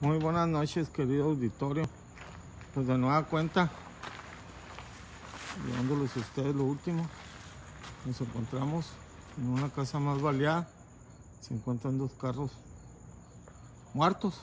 Muy buenas noches, querido auditorio. Pues de nueva cuenta, llevándoles a ustedes lo último. Nos encontramos en una casa más baleada. Se encuentran dos carros muertos.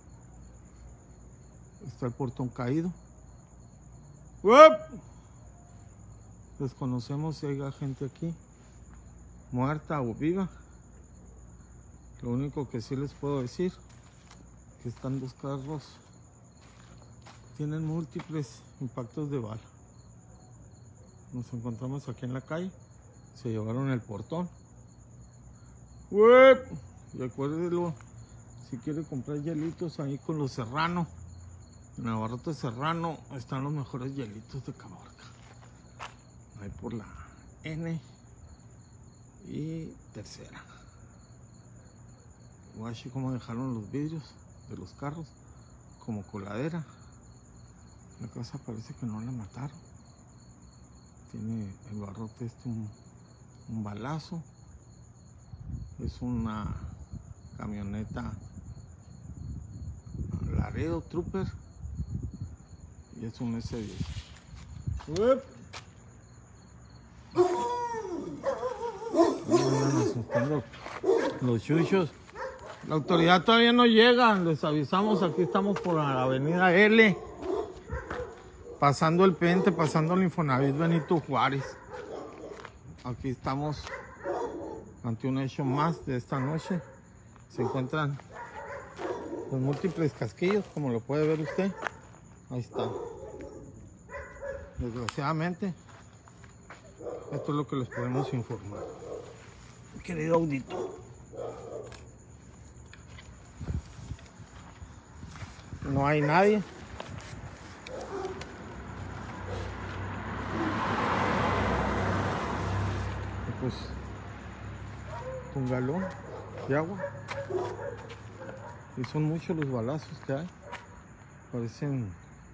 Está el portón caído. ¡Uep! Desconocemos si hay gente aquí, muerta o viva. Lo único que sí les puedo decir, que están dos carros, tienen múltiples impactos de bala. Nos encontramos aquí en la calle, se llevaron el portón. ¡Uep! Y acuérdelo, si quiere comprar hielitos ahí con los Serrano, en Abarrotes Serrano están los mejores hielitos de Caborca. Ahí por la N y tercera. Guachi como dejaron los vidrios de los carros como coladera. La casa parece que no la mataron. Tiene el barrote un balazo. Es una camioneta Laredo Trooper y es un S10. ¡Uep! Andan asustando los chuchos. La autoridad todavía no llega, les avisamos, aquí estamos por la avenida L, pasando el Pente, pasando el Infonavit Benito Juárez. Aquí estamos ante un hecho más de esta noche. Se encuentran los múltiples casquillos, como lo puede ver usted. Ahí está. Desgraciadamente, esto es lo que les podemos informar, querido auditor. No hay nadie. Pues un galón de agua. Y son muchos los balazos que hay. Parecen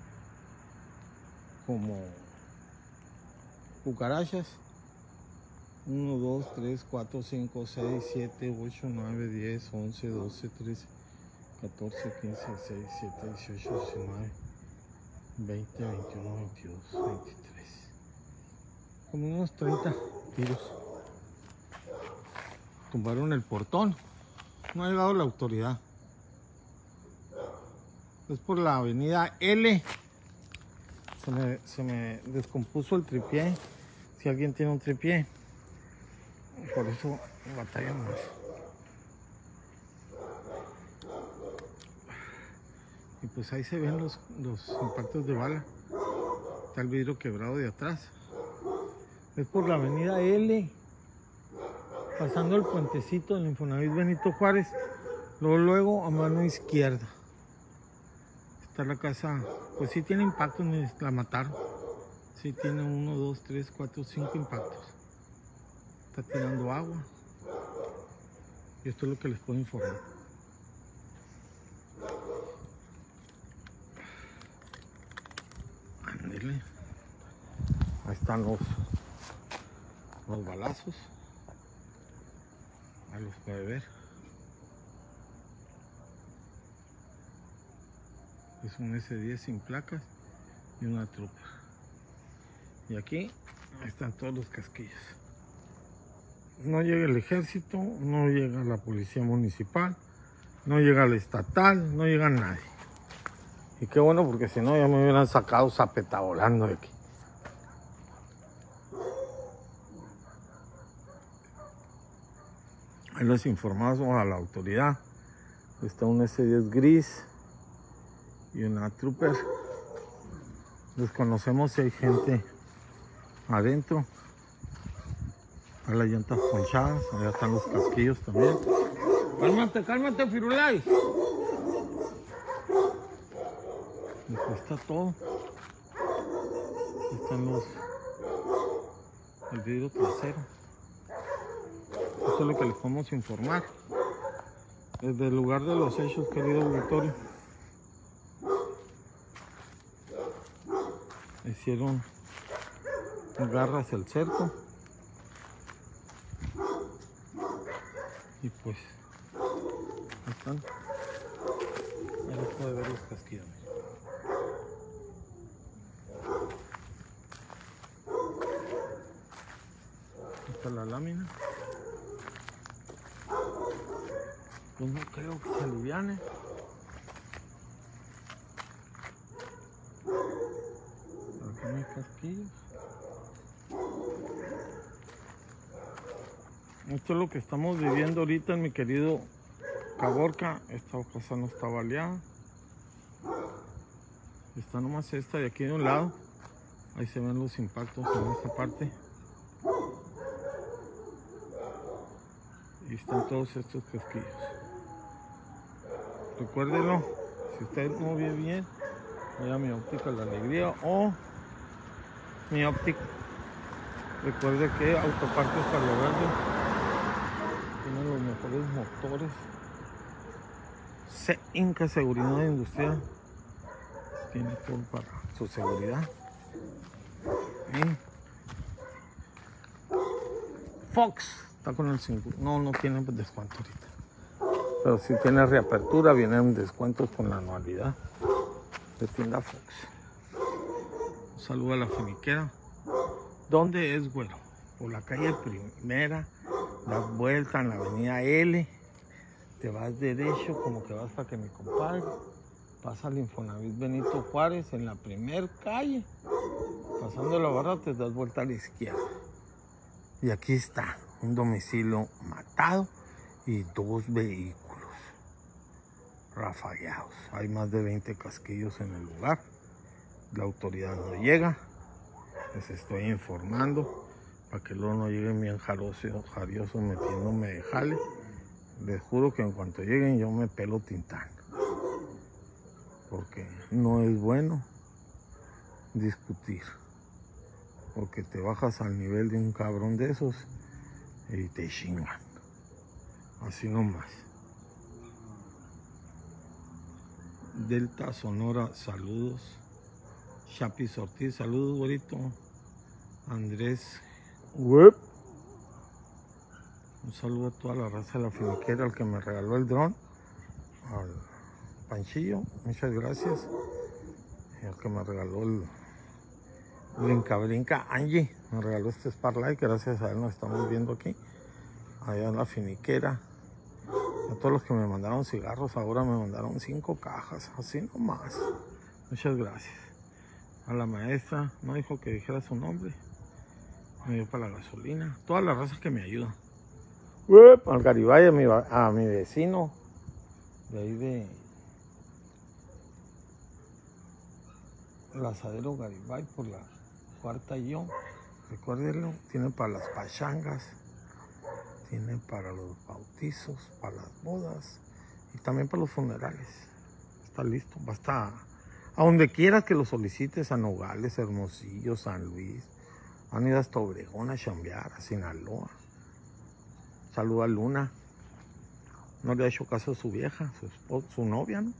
como cucarachas. 1, 2, 3, 4, 5, 6, 7, 8, 9, 10, 11, 12, 13, 14, 15, 16, 17, 18, 19, 20, 21, 22, 23. Como unos 30 tiros. Tumbaron el portón. No ha llegado la autoridad. Es por la avenida L. Se me descompuso el tripié. Si alguien tiene un tripié, por eso batalla más. Y pues ahí se ven los impactos de bala. Está el vidrio quebrado de atrás. Es por la avenida L, pasando el puentecito del Infonavit Benito Juárez. Luego a mano izquierda está la casa. Pues sí tiene impactos, la mataron. Sí tiene 1, 2, 3, 4, 5 impactos. Está tirando agua. Y esto es lo que les puedo informar. Ándele. Ahí están los balazos. Ahí los puede ver. Es un S10 sin placas y una Trooper. Y aquí están todos los casquillos. No llega el ejército, no llega la policía municipal, no llega el estatal, no llega nadie. Y qué bueno, porque si no ya me hubieran sacado zapeta volando de aquí. Ahí les informamos a la autoridad. Está un S10 gris y una Trooper. Desconocemos si hay gente adentro. Hay las llantas ponchadas, allá están los casquillos también. Cálmate, cálmate, Firulais. Y pues está todo. Están el vidrio trasero. Esto es lo que les podemos informar desde el lugar de los hechos, querido auditorio. Hicieron garras el cerco y pues están. Ya no puede ver los casquillos. Esta es la lámina. Pues no creo que se aliviane. Aquí no hay casquillos. Esto es lo que estamos viviendo ahorita en mi querido Caborca. Esta casa no está baleada. Está nomás esta de aquí de un lado. Ahí se ven los impactos en esta parte. Y están todos estos casquillos. Recuérdenlo, si usted no ve bien, vaya a Mi Óptica La Alegría o Mi Óptica. Recuerde que Autopartes Palo Verde tiene los mejores motores. Inca Seguridad Industrial tiene todo para su seguridad. Fox está con el 5. No tiene descuento ahorita. Pero si tiene reapertura, vienen descuentos con la anualidad de tienda Fox. Un saludo a la finiquera. ¿Dónde es, güero? Por la calle Primera, das vuelta en la avenida L, te vas derecho como que vas para que mi compadre, pasa al Infonavit Benito Juárez en la primer calle, pasando la barra te das vuelta a la izquierda. Y aquí está un domicilio matado y 2 vehículos rafagueados. Hay más de 20 casquillos en el lugar. La autoridad no llega. Les estoy informando para que luego no lleguen bien jariosos metiéndome de jale. Les juro que en cuanto lleguen yo me pelo Tintán. Porque no es bueno discutir. Porque te bajas al nivel de un cabrón de esos y te chingan. Así nomás. Delta Sonora, saludos. Chapis Ortiz, saludos, güerito. Andrés Web. Un saludo a toda la raza de la finiquera, al que me regaló el dron. Al Panchillo, muchas gracias. Y al que me regaló el Brinca Angie, me regaló este Sparlight, gracias a él nos estamos viendo aquí. Allá en la finiquera. A todos los que me mandaron cigarros, ahora me mandaron 5 cajas, así nomás. Muchas gracias. A la maestra, no dijo que dijera su nombre. Me dio para la gasolina. Todas las razas que me ayudan. Al Garibay, a mi vecino. De ahí de Lazadero Garibay por la Cuarta y yo. Recuérdenlo, tiene para las pachangas. Tiene para los bautizos, para las bodas y también para los funerales. Está listo, basta a donde quieras que lo solicites, a Nogales, Hermosillo, San Luis. Han ido hasta Obregón a chambear, a Sinaloa. Saluda a Luna. No le ha hecho caso a su vieja, su novia, ¿no?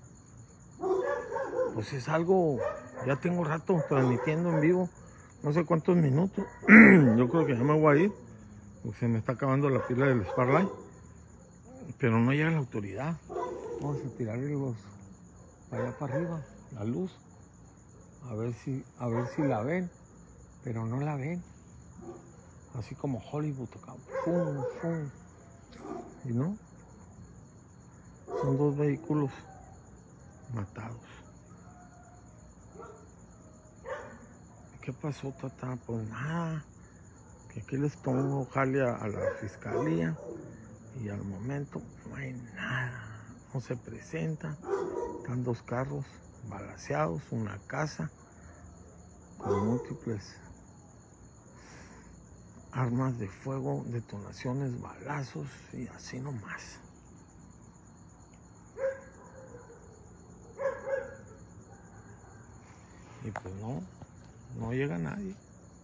Pues es algo, ya tengo rato transmitiendo en vivo, no sé cuántos minutos. Yo creo que ya me voy a ir. Porque se me está acabando la pila del Sparlight, pero no llega la autoridad. Vamos a tirarle los para allá para arriba, la luz, a ver si la ven, pero no la ven. Así como Hollywood acá, ¡fum, fum! Y no, son 2 vehículos matados. ¿Qué pasó, tata? Pues nada. Que aquí les pongo jale a la fiscalía y al momento no hay nada, no se presenta. Están 2 carros balaceados, una casa con múltiples armas de fuego, detonaciones, balazos y así nomás. Y pues no llega nadie.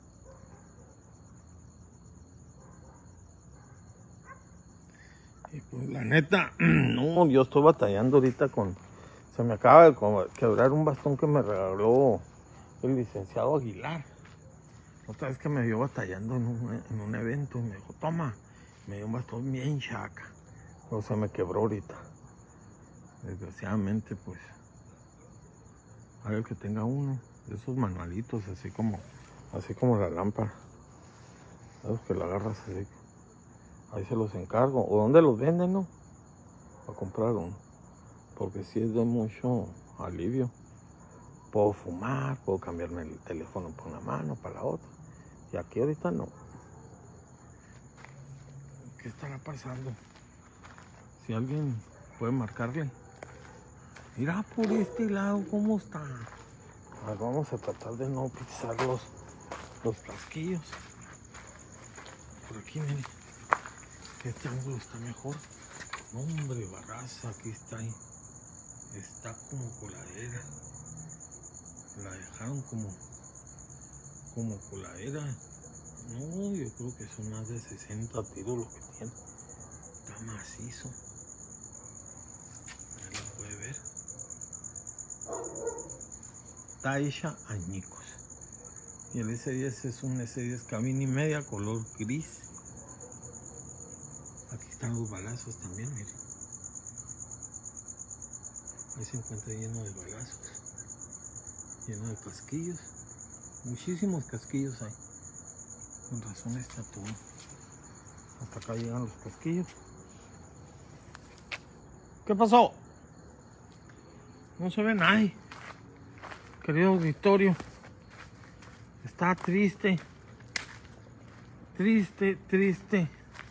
Y pues la neta, no, yo estoy batallando ahorita con... Se me acaba de quebrar un bastón que me regaló el licenciado Aguilar. Otra vez que me vio batallando en un evento y me dijo, toma, me dio un bastón bien chaca. Pero se me quebró ahorita. Desgraciadamente, pues, hay el que tenga uno de esos manualitos, así como la lámpara. Esos que la agarras así. Ahí se los encargo. ¿O dónde los venden, no? Para comprar uno. Porque sí es de mucho alivio. Puedo fumar, puedo cambiarme el teléfono por una mano, para la otra. Y aquí ahorita no. ¿Qué estará pasando? Si alguien puede marcarle. Mira por este lado cómo está. A ver, vamos a tratar de no pisar los casquillos. Por aquí, miren. Este ángulo está mejor. No, hombre, Barraza, aquí está ahí. Está como coladera. La dejaron como coladera. No, yo creo que son más de 60 tiros lo que tiene. Está macizo. Ahí lo puede ver. Está hecha añicos. Y el S10 es un S10 cabina y media, color gris. Aquí están los balazos también, miren. Ahí se encuentra lleno de balazos. Lleno de casquillos. Muchísimos casquillos hay. Con razón está todo. Hasta acá llegan los casquillos. ¿Qué pasó? No se ve nadie. Querido auditorio. Está triste. Triste, triste.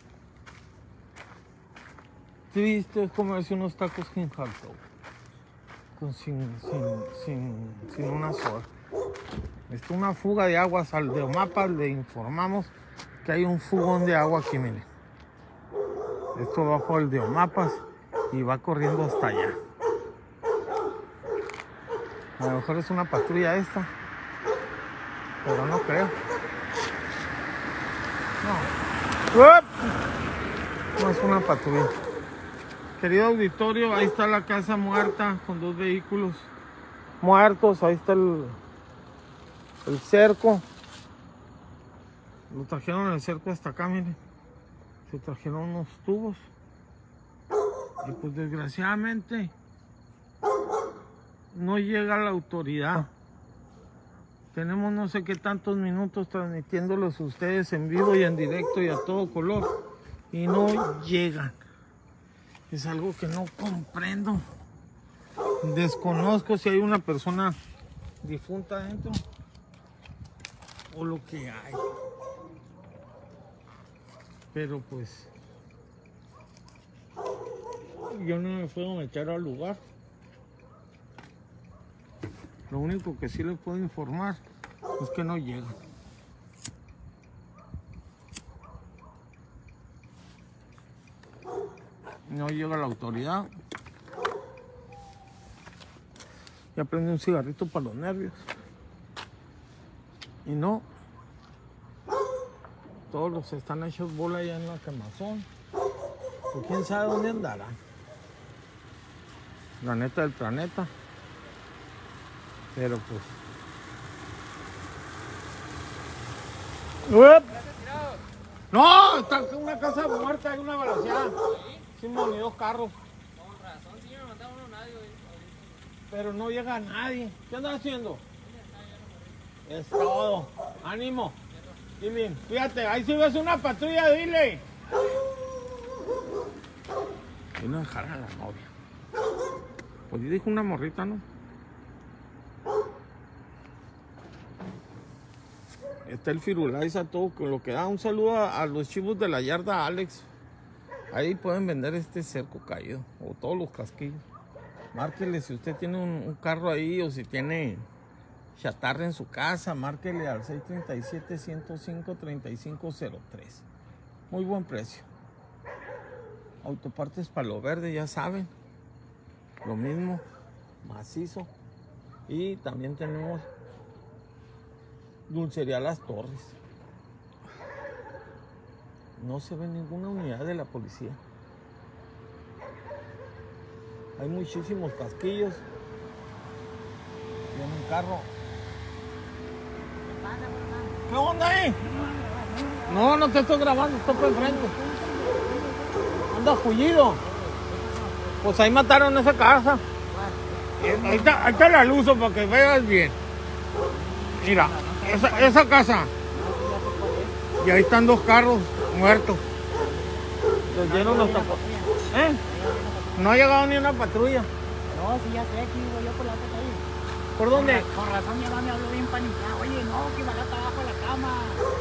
Triste es comerse unos tacos sin hot dog. Sin una soda. Está una fuga de agua. Al Deomapas le informamos que hay un fugón de agua aquí, miren. Esto va por el Deomapas y va corriendo hasta allá. A lo mejor es una patrulla esta, pero no creo. No es una patrulla. Querido auditorio, ahí está la casa muerta con 2 vehículos muertos. Ahí está el cerco. Lo trajeron el cerco hasta acá, miren. Se trajeron unos tubos. Y pues desgraciadamente no llega la autoridad. Tenemos no sé qué tantos minutos transmitiéndolos a ustedes en vivo y en directo y a todo color. Y no llegan. Es algo que no comprendo. Desconozco si hay una persona difunta adentro o lo que hay. Pero pues yo no me puedo meter al lugar. Lo único que sí les puedo informar es que no llegan. No llega la autoridad. Ya prende un cigarrito para los nervios. Y no. Todos los están hechos bola allá en la quemazón. Pues quién sabe dónde andarán. La neta del planeta. Pero pues. ¡Uep! No, está una casa muerta, hay una balaceada. Sí, ni 2 carros. Con razón, sí, no mandaba uno nadie, güey. Pero no llega nadie. ¿Qué andan haciendo? Es todo. Ánimo. Dile, fíjate, ahí si ves una patrulla, dile. Vino a dejar a la novia. Pues yo dijo una morrita, ¿no? Está el Firulais a todo con lo que da. Un saludo a los chivos de la yarda, Alex. Ahí pueden vender este cerco caído o todos los casquillos. Márquele si usted tiene un carro ahí o si tiene chatarra en su casa. Márquele al 637-105-3503. Muy buen precio. Autopartes Palo Verde, ya saben. Lo mismo, macizo. Y también tenemos Dulcería Las Torres. No se ve ninguna unidad de la policía. Hay muchísimos casquillos. Tiene un carro. ¿Qué onda ahí? No, no te estoy grabando, estoy por enfrente. Anda fullido. Pues ahí mataron esa casa. Ahí está la luz para que veas bien. Mira, esa casa. Y ahí están 2 carros muertos. Les dieron los tapones. ¿Eh? No ha llegado ni una patrulla. No, sí, ya sé, aquí voy yo por la otra calle. ¿Por dónde? Con razón mi mamá me habló bien paniqueada. Oye, no, que Balata abajo de la cama.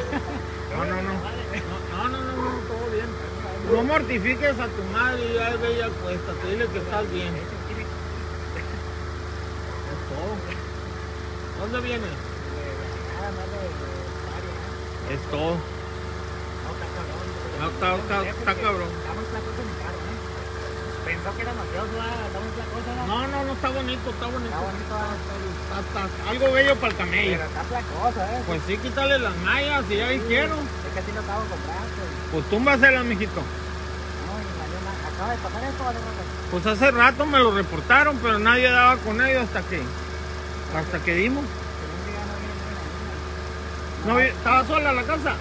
No, todo bien. No mortifiques a tu madre y ya es bella cuesta. Te dile que estás bien. Es todo. ¿Dónde viene? Nada más de Es todo. No, está cabrón. Está cabrón. Está muy flacoso mi carro, ¿eh? Pensó que era mafioso, está muy flacoso, ¿no? No, está bonito, está bonito. Está bonito, Está algo bello para el camello. pero está flacoso, ¿eh? Pues sí, quítale las mallas si ya quiero. Es que así lo acabo de comprar, pues. Pues túmbaselas, mijito. No, y valió nada. Acaba de pasar esto, ¿vale? Pues hace rato me lo reportaron, pero nadie daba con ellos hasta que dimos. No, ¿estaba sola la casa?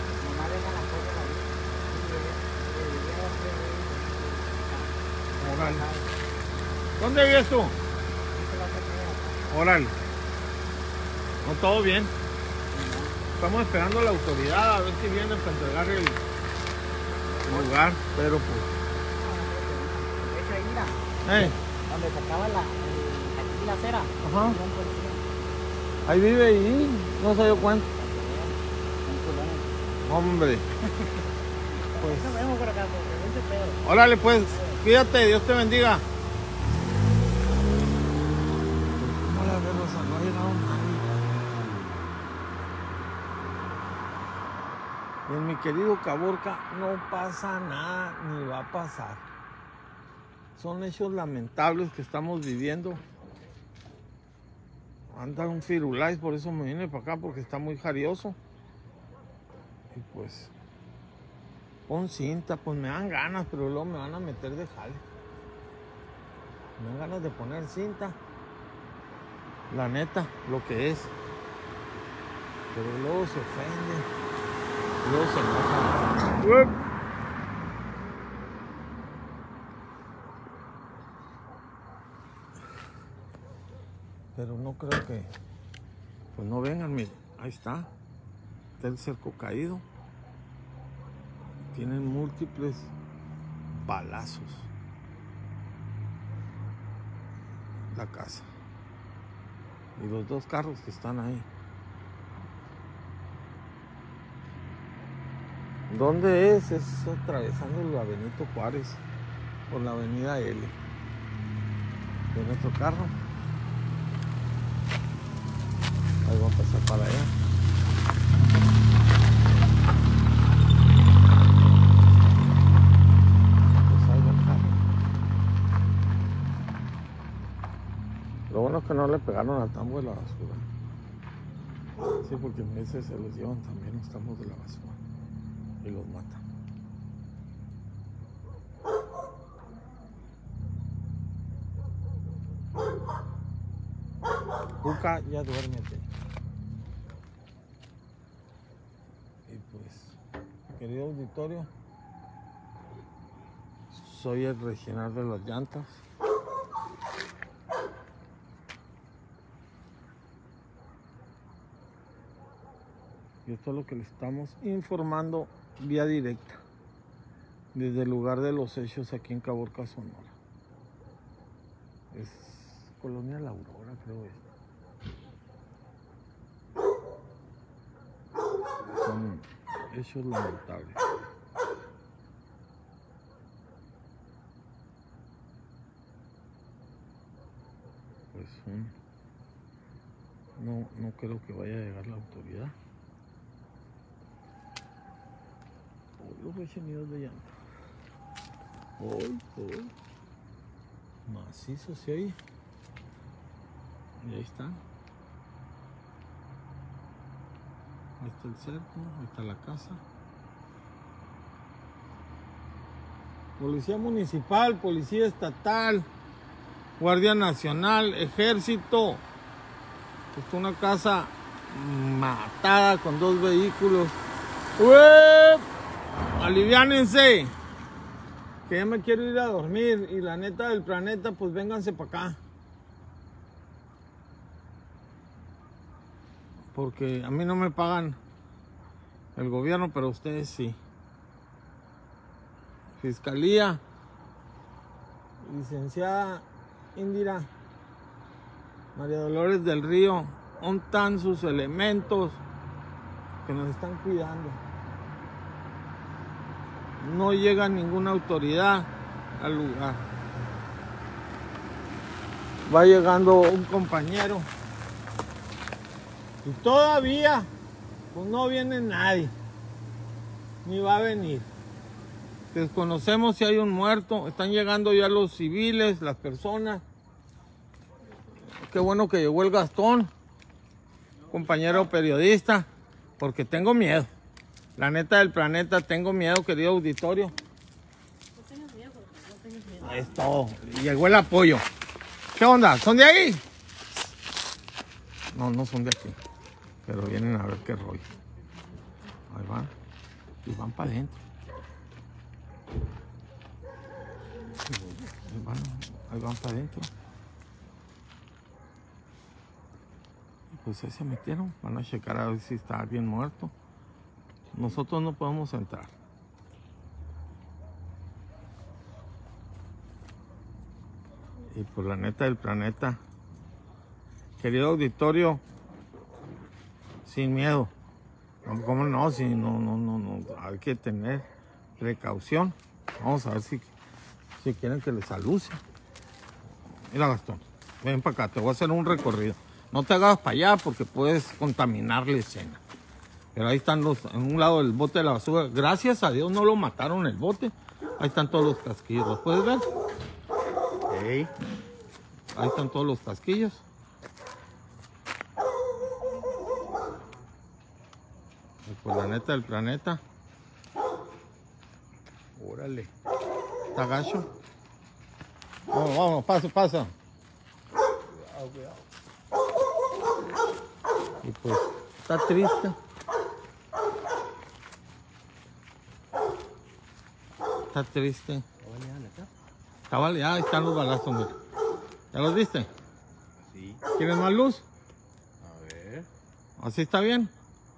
Órale. ¿Dónde vives tú? Órale. No, todo bien. Estamos esperando a la autoridad a ver si vienen para entregar el lugar, pero pues... De hecho, ahí mira, donde se acaba aquí la acera. Ajá. Un policía. Ahí vive y no se dio cuenta. Hombre. Pues nos vemos por acá, porque vence pedo. Órale pues, cuídate, Dios te bendiga. Hola, Rosa, no ha llegado nadie. En mi querido Caborca no pasa nada ni va a pasar. Son hechos lamentables que estamos viviendo. Anda un firulais, por eso me vine para acá, porque está muy jarioso. Y pues, pon cinta, pues me dan ganas, pero luego me van a meter de jale. Me dan ganas de poner cinta. La neta, lo que es. Pero luego se ofende. Luego se enoja. Pero no creo que... Pues no vengan, miren. Ahí está. Está el cerco caído. Tienen múltiples balazos. La casa. Y los 2 carros que están ahí. ¿Dónde es? Es atravesando la Benito Juárez. Por la avenida L. De nuestro carro. Ahí va a pasar para allá. Pues ahí va el carro. Lo bueno es que no le pegaron al tambo de la basura. Sí, porque en veces se los llevan también los tambos de la basura. Y los matan. Cuca, ya duérmete. Y pues, querido auditorio, soy el regional de las llantas. Y esto es lo que le estamos informando vía directa desde el lugar de los hechos aquí en Caborca, Sonora. Es Colonia La Aurora, creo es. Son hechos lamentables. Pues no creo que vaya a llegar la autoridad. Los rechinidos de llanta. Hoy. Macizo, ¿sí ahí? Y ahí está. Ahí está el cerco, ahí está la casa. Policía municipal, policía estatal, Guardia Nacional, Ejército. Está una casa matada con 2 vehículos. ¡Uep! Aliviánense. Que ya me quiero ir a dormir y la neta del planeta, pues vénganse para acá. Porque a mí no me pagan el gobierno, pero ustedes sí. Fiscalía, licenciada Indira María Dolores del Río, ¿dónde están sus elementos que nos están cuidando? No llega ninguna autoridad al lugar. Va llegando un compañero y todavía pues no viene nadie, ni va a venir. Desconocemos si hay un muerto. Están llegando ya los civiles, las personas. Qué bueno que llegó el Gastón, compañero periodista, porque tengo miedo. La neta del planeta, tengo miedo, querido auditorio. No tengas miedo, no tengas miedo. Es todo. Llegó el apoyo. ¿Qué onda? ¿Son de ahí? No, no son de aquí. Pero vienen a ver qué rollo. Ahí van. Y van para adentro. Ahí van para adentro. Pues ahí se metieron. Van a checar a ver si está alguien muerto. Nosotros no podemos entrar. Y por la neta del planeta, querido auditorio, sin miedo. ¿Cómo no? Si no, hay que tener precaución. Vamos a ver si quieren que les aluce. Mira, Gastón, ven para acá, te voy a hacer un recorrido. No te hagas para allá porque puedes contaminar la escena. Pero ahí están en un lado del bote de la basura. Gracias a Dios no lo mataron el bote. Ahí están todos los casquillos, ¿los puedes ver? Hey. Ahí están todos los casquillos. Y pues la neta del planeta. Órale. Está gacho. Vamos, pasa. Cuidado. Y pues está triste. Está triste. Ya ahí están los balazos, mira. ¿Ya los viste? Sí. ¿Quieres más luz? A ver. ¿Así está bien?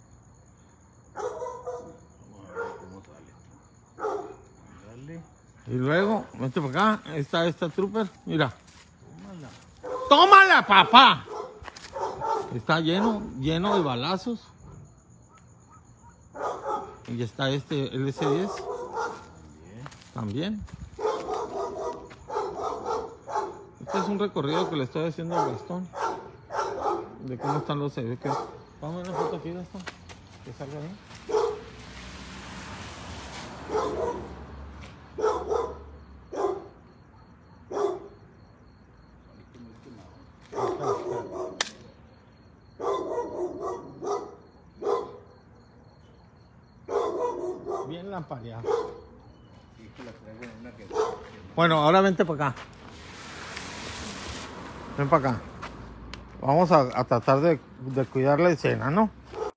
Vamos a ver cómo sale. Dale. Y luego, vente para acá. Ahí está esta trooper. Mira. Tómala. ¡Tómala, papá! Está lleno de balazos. Y está este LC-10. También. Este es un recorrido que le estoy haciendo al Gastón. De cómo están los servicios. Vamos a una foto aquí, Gastón. Que salga bien. Bien lampareado. Bueno, ahora vente para acá. Ven para acá. Vamos a tratar de cuidar la escena, ¿no?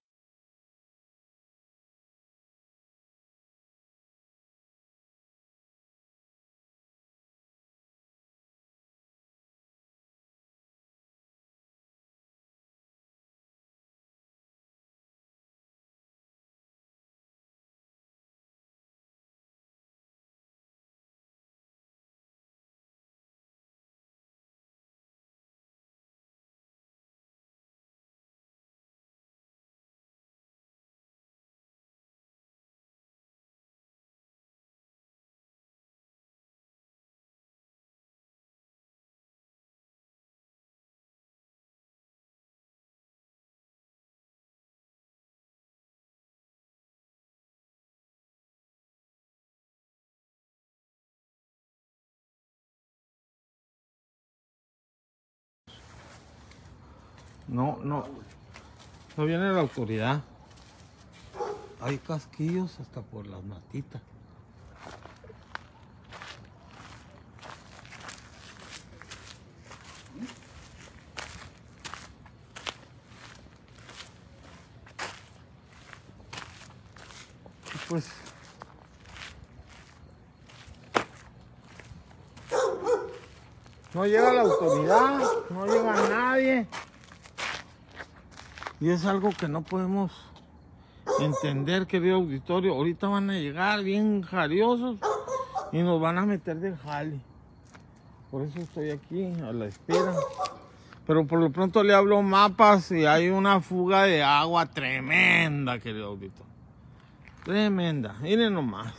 No viene la autoridad. Hay casquillos hasta por las matitas. Y pues No llega la autoridad, no llega nadie. Y es algo que no podemos entender, querido auditorio. Ahorita van a llegar bien jariosos y nos van a meter de jale. Por eso estoy aquí a la espera. Pero por lo pronto le hablo mapas y hay una fuga de agua tremenda, querido auditorio. Tremenda. Miren nomás.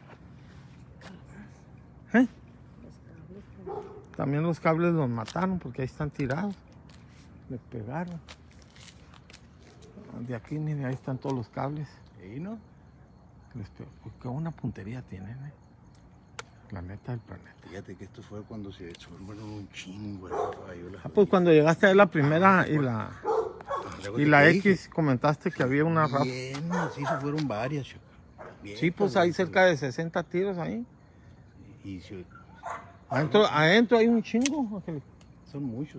¿Eh? También los cables los mataron porque ahí están tirados. Les pegaron. De aquí, miren, ahí están todos los cables. ¿Y no? Qué buena puntería tienen, ¿eh? La neta del planeta. Fíjate que esto fue cuando se formaron un chingo. Pues cuando llegaste a ver la primera y la X, comentaste que había una ráfaga. Bien, sí, se fueron varias. Bien, Sí, pues hay cerca de 60 tiros ahí. Y sí, Adentro hay un chingo, Ángel. son muchos.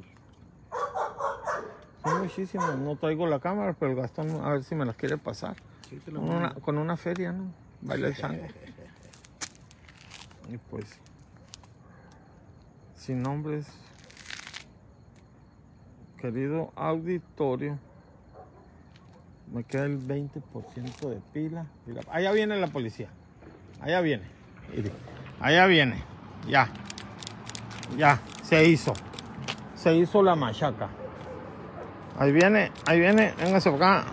Son muchísimos. No traigo la cámara, pero el Gastón a ver si me las quiere pasar. Sí, te lo mando. Con una feria, ¿no? Baila el chango. Y pues, sin nombres, querido auditorio, me queda el 20% de pila. Allá viene la policía. Allá viene. Allá viene. Ya. Ya. Se hizo. Se hizo la machaca. Ahí viene. Véngase por acá.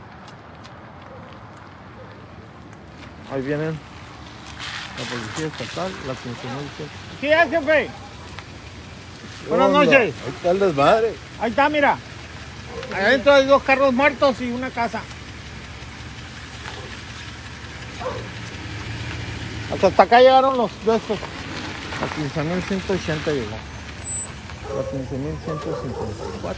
Ahí vienen. La policía estatal, la 15.000. ¿Qué hace, güey? Buenas noches. Ahí está el desmadre. Ahí está, mira. Ahí adentro hay 2 carros muertos y una casa. Hasta acá llegaron los de estos. A 15.180 llegó. A 15.154.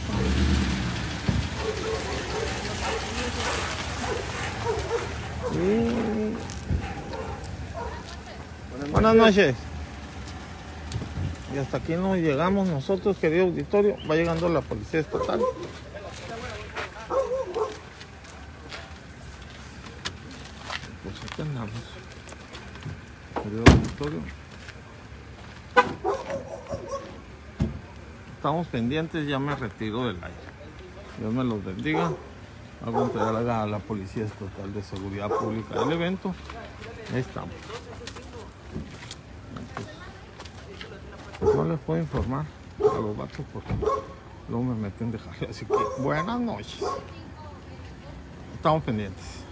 Y... Buenas noches. Y hasta aquí nos llegamos nosotros, querido auditorio. Va llegando la policía estatal. Pues aquí andamos, querido auditorio. Estamos pendientes, ya me retiro del aire. Dios me los bendiga. Hago entregar a la Policía Estatal de Seguridad Pública del evento. Ahí estamos. Pues no les puedo informar a los vatos porque luego me meten de jale. Así que buenas noches. Estamos pendientes.